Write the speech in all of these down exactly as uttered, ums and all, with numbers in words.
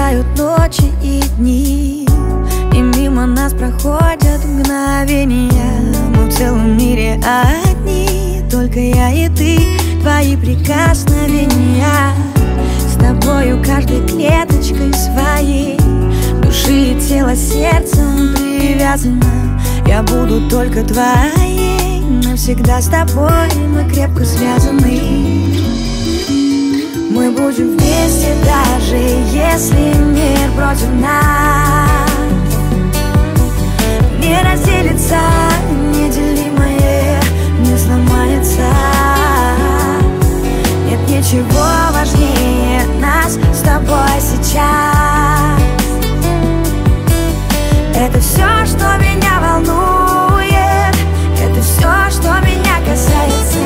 Пролетают ночи и дни, и мимо нас проходят мгновения. Мы в целом мире одни, только я и ты, твои прикосновения. С тобою каждой клеточкой своей души и тела сердцем привязана. Я буду только твоей, навсегда с тобой мы крепко связаны. Мы будем вместе, даже если мир против нас. Не разделится неделимое, не сломается. Нет ничего важнее нас с тобой сейчас. Это все, что меня волнует, это все, что меня касается.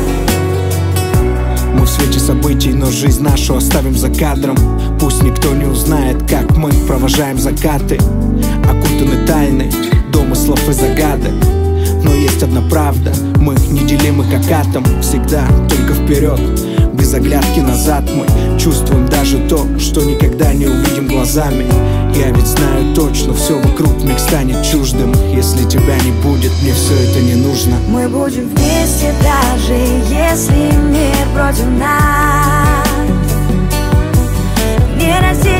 Мы в свете событий, но жизнь нашу оставим за кадром. Пусть никто не узнает, как мы провожаем закаты. Окутаны тайны домыслов и загадок. Но есть одна правда, мы неделимы как атом. Всегда только вперед, без оглядки назад. Мы чувствуем даже то, что никогда не увидим глазами. Я ведь знаю точно, все вокруг миг станет чуждым. Если тебя не будет, мне все это не нужно. Мы будем вместе, даже если мир против нас. Не разделится